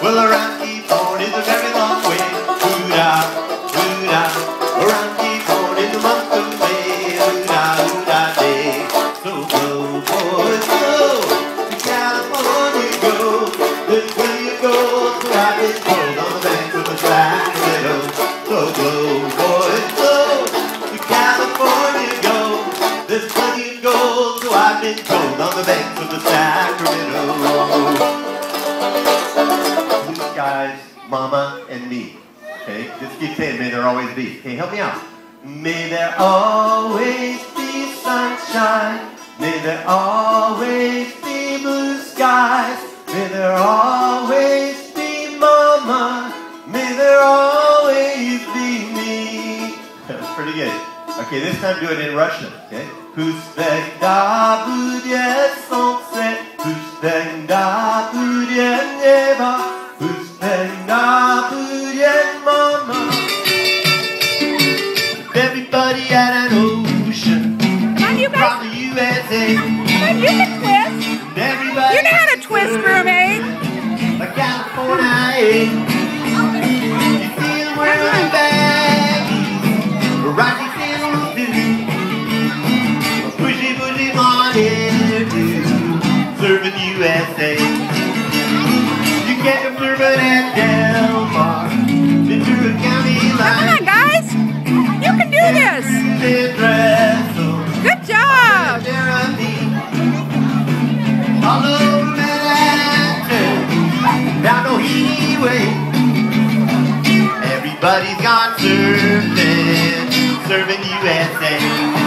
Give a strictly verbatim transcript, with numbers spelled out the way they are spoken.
Well, around Keystone is a very long way. Ooh-da, ooh-da. Around Keystone is a month of May. Ooh-da, ooh-da, day. So go, boys, go. To California, go. This way you go. So I've been told on the banks of the Sacramento. So go, boys, go. To California, go. This way you go. So I've been told on the banks of the Sacramento. Guys, mama, and me. Okay? Just keep saying, may there always be. Okay, help me out. May there always be sunshine. May there always be blue skies. May there always be mama. May there always be me. That's pretty good. Okay, this time do it in Russian. Okay? Всегда будет солнце, всегда будет небо. Everybody at an ocean. Come on, you guys. From the U S A. Come on, you can twist. Everybody. You know how to twist, roommate. Like California. You feel where my baggies. Rocky Hills do. Pushy, pushy on hairdo. Serving U S A. You get your bourbon at Del Mar. Ventura County line. Come on, guys. You can do this. Good job. All over Manhattan, down O'Healy Way. Everybody's gone surfing, serving U S A.